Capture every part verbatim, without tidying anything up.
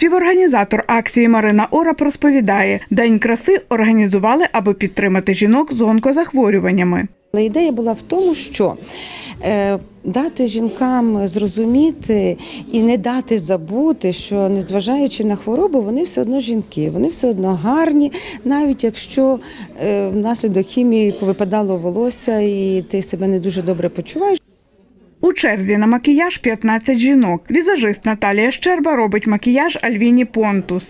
Співорганізатор акції Марина Орап розповідає, День краси організували, аби підтримати жінок з онкозахворюваннями. Ідея була в тому, що е, дати жінкам зрозуміти і не дати забути, що незважаючи на хворобу, вони все одно жінки, вони все одно гарні, навіть якщо е, внаслідок хімії повипадало волосся і ти себе не дуже добре почуваєш. У черзі на макіяж п'ятнадцять жінок. Візажист Наталія Щерба робить макіяж Альвіні Понтус.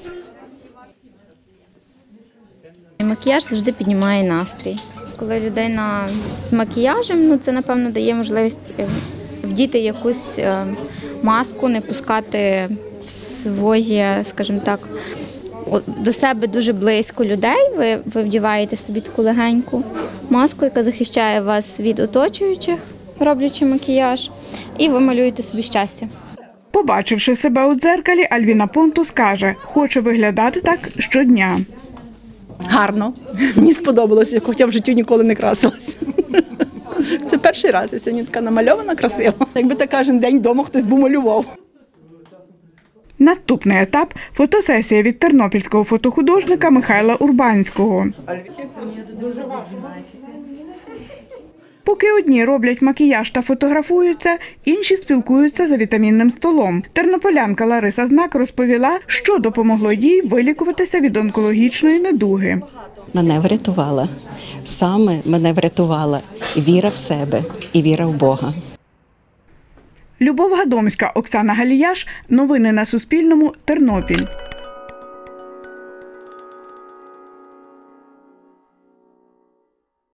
Макіяж завжди піднімає настрій. Коли людина з макіяжем, ну це, напевно, дає можливість вдіти якусь маску, не пускати в своє, скажімо так, до себе дуже близько людей. Ви, ви вдіваєте собі таку легеньку маску, яка захищає вас від оточуючих, роблячи макіяж, і ви малюєте собі щастя. Побачивши себе у дзеркалі, Альвіна Понтус каже, хоче виглядати так щодня. Гарно. Мені сподобалося, хоча в житті ніколи не красилася. Це перший раз, я сьогодні така намальована, красива. Якби так кожен день вдома хтось був малював. Наступний етап – фотосесія від тернопільського фотохудожника Михайла Урбанського. Поки одні роблять макіяж та фотографуються, інші спілкуються за вітамінним столом. Тернополянка Лариса Знак розповіла, що допомогло їй вилікуватися від онкологічної недуги. Мене врятувала. Саме мене врятувала віра в себе і віра в Бога. Любов Гадомська, Оксана Галіяш. Новини на Суспільному. Тернопіль.